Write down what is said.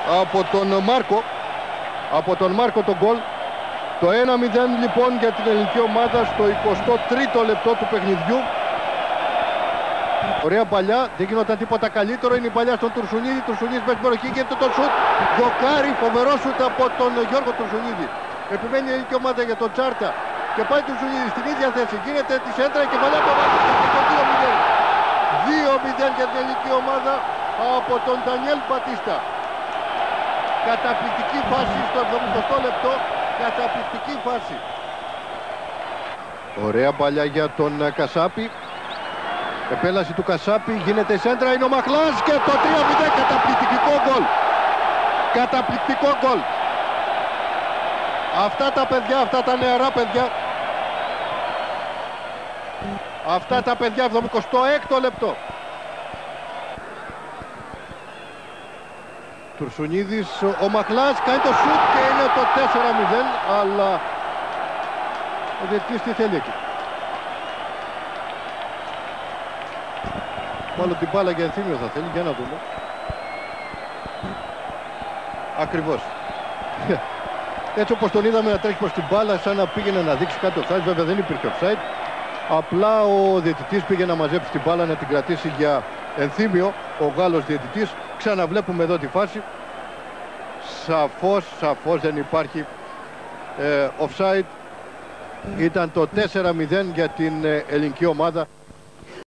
από τον Μάρκο. Από τον Μάρκο τον γκολ. Το 1-0 λοιπόν για την ελληνική ομάδα στο 23ο λεπτό του παιχνιδιού. Ωραία παλιά, δεν γινόταν τίποτα καλύτερο. Είναι η παλιά στον Τουρσουνίδη. Τουρσουνίδης μέσα στην περιοχή, γίνεται το σουτ. Δοκάρι, φοβερό σουτ από τον Γιώργο Τουρσουνίδη. Επιμένει η ελληνική ομάδα για τον Τσάρτα. Και πάει Τουρσουνίδη στην ίδια θέση. Γίνεται τη σέντρα και βαλιά το βάζει και το 2-0. 2-0 για την ελληνική ομάδα από τον Ντανιέλ Μπατίστα. Καταπληκτική φάση στο 70ο λεπτό. Καταπληκτική φάση. Ωραία παλιά για τον Κασάπη. Επέλαση του Κασάπη, γίνεται σέντρα, είναι ο Μαχλάς και το 3-0. Καταπληκτικό γκολ. Καταπληκτικό γκολ. Αυτά τα παιδιά, αυτά τα νεαρά παιδιά. Αυτά τα παιδιά, 76ο λεπτό. Τουρσουνίδης, ο Μαχλάς κάνει το σουτ και είναι το 4-0, αλλά ο διαιτητής τι θέλει εκεί. Μάλλον την μπάλα για Ενθύμιο θα θέλει, για να δούμε. Ακριβώς. Έτσι όπως τον είδαμε να τρέχει προς την μπάλα, σαν να πήγαινε να δείξει κάτι offside, βέβαια δεν υπήρχε offside. Απλά ο διαιτητής πήγε να μαζέψει την μπάλα, να την κρατήσει για Ενθύμιο, ο Γάλλος διαιτητής. Ξαναβλέπουμε εδώ τη φάση. Σαφώς δεν υπάρχει offside. Ήταν το 4-0 για την ελληνική ομάδα.